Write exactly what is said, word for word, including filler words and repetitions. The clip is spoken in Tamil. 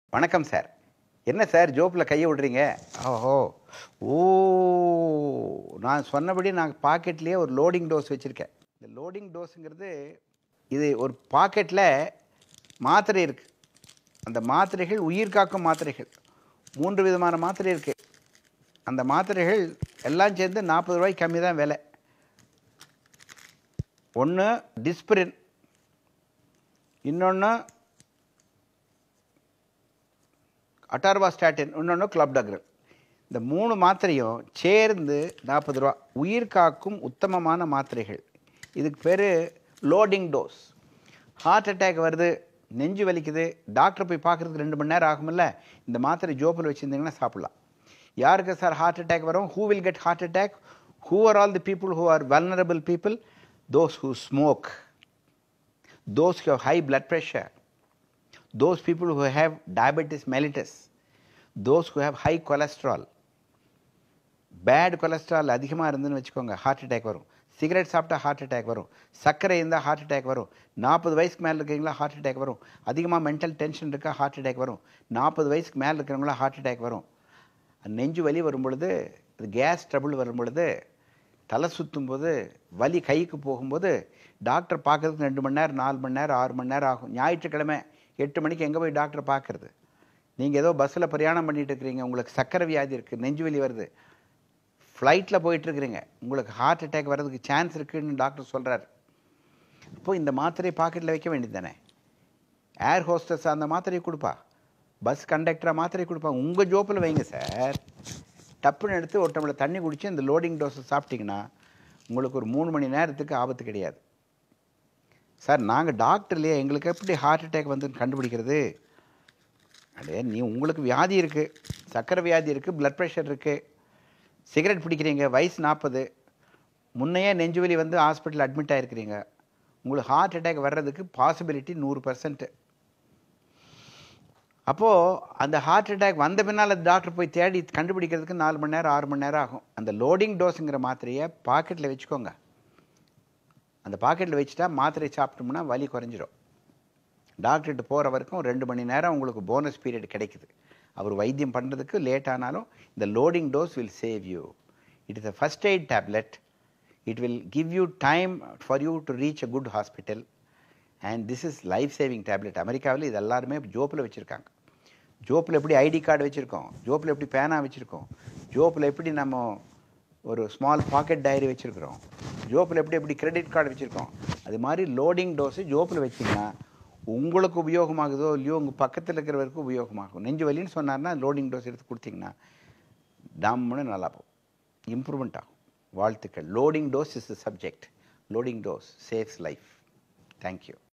வணக்கம் சார். என்ன சார் ஜோப்பில் கையை விடுறீங்க? ஓஹோ! ஓ! நான் சொன்னபடி நான் பாக்கெட்லேயே ஒரு லோடிங் டோஸ் வச்சுருக்கேன். இந்த லோடிங் டோஸுங்கிறது இது ஒரு பாக்கெட்டில் மாத்திரை இருக்குது. அந்த மாத்திரைகள் உயிர் காக்கும் மாத்திரைகள். மூன்று விதமான மாத்திரை இருக்குது. அந்த மாத்திரைகள் எல்லாம் சேர்ந்து நாற்பது ரூபாய்க்கு கம்மி தான் விலை. ஒன்று டிஸ்பிரின், இன்னொன்று அட்டார்வாஸ்டாட்டின், இன்னொன்று கிளப்டக்ரல். இந்த மூணு மாத்திரையும் சேர்ந்து நாற்பது ரூபா. உயிர் காக்கும் உத்தமமான மாத்திரைகள். இதுக்கு பேர் லோடிங் டோஸ். ஹார்ட் அட்டாக் வருது, நெஞ்சு வலிக்குது, டாக்டர் போய் பார்க்குறதுக்கு ரெண்டு மணி நேரம் ஆகுமில்ல, இந்த மாத்திரை ஜோப்பில் வச்சுருந்தீங்கன்னா சாப்பிட்லாம். யாருக்கு சார் ஹார்ட் அட்டாக் வரும்? Who will get heart attack? Who are all the people who are vulnerable people? Those who smoke, those who have high blood pressure, those people who have diabetes mellitus, those who have high cholesterol. Bad cholesterol அதிகமாக இருந்துன்னு வச்சுக்கோங்க, ஹார்ட் அட்டாக் வரும். சிகரெட் சாப்பிட்டா ஹார்ட் அட்டாக் வரும். சர்க்கரை இருந்தால் ஹார்ட் அட்டாக் வரும். நாற்பது வயசுக்கு மேலே இருக்கிறீங்களா ஹார்ட் அட்டாக் வரும். அதிகமாக மென்டல் டென்ஷன் இருக்கா ஹார்ட் அட்டாக் வரும். நாற்பது வயசுக்கு மேலே இருக்கிறவங்களா ஹார்ட் அட்டாக் வரும். நெஞ்சு வலி வரும் பொழுது, அது கேஸ் ட்ரபிள் வரும் பொழுது, தலை சுற்றும் போது, வலி கைக்கு போகும்போது, டாக்டர் பார்க்கறதுக்கு ரெண்டு மணி நேரம், நாலு மணி நேரம், ஆறு மணி நேரம் ஆகும். ஞாயிற்றுக்கிழமை எட்டு மணிக்கு எங்கே போய் டாக்டர் பார்க்குறது? நீங்கள் ஏதோ பஸ்ஸில் பிரயாணம் பண்ணிகிட்டு இருக்கிறீங்க, உங்களுக்கு சக்கரை வியாதி இருக்குது, நெஞ்சு வலி வருது, ஃப்ளைட்டில் போயிட்டுருக்கிறீங்க, உங்களுக்கு ஹார்ட் அட்டாக் வர்றதுக்கு சான்ஸ் இருக்குதுன்னு டாக்டர் சொல்கிறார். அப்போது இந்த மாத்திரையை பாக்கெட்டில் வைக்க வேண்டியது தானே? ஏர் ஹோஸ்டஸ் அந்த மாத்திரையை கொடுப்பா, பஸ் கண்டக்டராக மாத்திரை கொடுப்பா, உங்கள் ஜோப்பில் வைங்க சார். டப்புன்னு எடுத்து ஒரு டம்ளர் தண்ணி குடித்து இந்த லோடிங் டோஸை சாப்பிட்டிங்கன்னா உங்களுக்கு ஒரு மூணு மணி நேரத்துக்கு ஆபத்து கிடையாது. சார் நாங்கள் டாக்டர்லையே, எங்களுக்கு எப்படி ஹார்ட் அட்டாக் வந்து கண்டுபிடிக்கிறது? அடே, நீ உங்களுக்கு வியாதி இருக்குது, சர்க்கரை வியாதி இருக்குது, ப்ளட் ப்ரெஷர் இருக்குது, சிகரெட் பிடிக்கிறீங்க, வயசு நாற்பது, முன்னையே நெஞ்சுவலி வந்து ஹாஸ்பிட்டல் அட்மிட் ஆகிருக்கிறீங்க, உங்களுக்கு ஹார்ட் அட்டாக் வர்றதுக்கு பாசிபிலிட்டி நூறு பர்சன்ட். அப்போது அந்த ஹார்ட் அட்டாக் வந்த பின்னால் டாக்டர் போய் தேடி கண்டுபிடிக்கிறதுக்கு நாலு மணி நேரம், ஆறு மணி நேரம் ஆகும். அந்த லோடிங் டோஸுங்கிற மாத்திரையை பாக்கெட்டில் வச்சுக்கோங்க. அந்த பாக்கெட்டில் வச்சுட்டா மாத்திரை சாப்பிட்டோம்னா வலி குறைஞ்சிரும். டாக்டர்கிட்ட போகிற வரைக்கும் ரெண்டு மணி நேரம் உங்களுக்கு போனஸ் பீரியட் கிடைக்குது. அவர் வைத்தியம் பண்ணுறதுக்கு லேட் ஆனாலும் இந்த loading dose will save you. It is a first aid tablet. It will give you time for you to reach a good hospital. And this is life saving tablet. அமெரிக்காவில் இது எல்லாருமே ஜோப்பில் வச்சுருக்காங்க. ஜோப்பில் எப்படி ஐடி கார்டு வச்சுருக்கோம், ஜோப்பில் எப்படி பேனா வச்சுருக்கோம், ஜோப்பில் எப்படி நம்ம ஒரு ஸ்மால் பாக்கெட் டைரி வச்சுருக்கிறோம், ஜோப்பில் எப்படி எப்படி கிரெடிட் கார்டு வச்சுருக்கோம், அது மாதிரி லோடிங் டோஸு ஜோப்பில் வச்சிங்கன்னா உங்களுக்கு உபயோகமாகுதோ இல்லையோ, உங்கள் பக்கத்தில் இருக்கிறவருக்கு உபயோகமாகும். நெஞ்சு வலின்னு சொன்னார்னா லோடிங் டோஸ் எடுத்து கொடுத்தீங்கன்னா டம்முன்னு நல்லா போகும், இம்ப்ரூவ்மெண்ட் ஆகும். வாழ்த்துக்கள். Loading dose is the subject. Loading dose saves life. Thank you.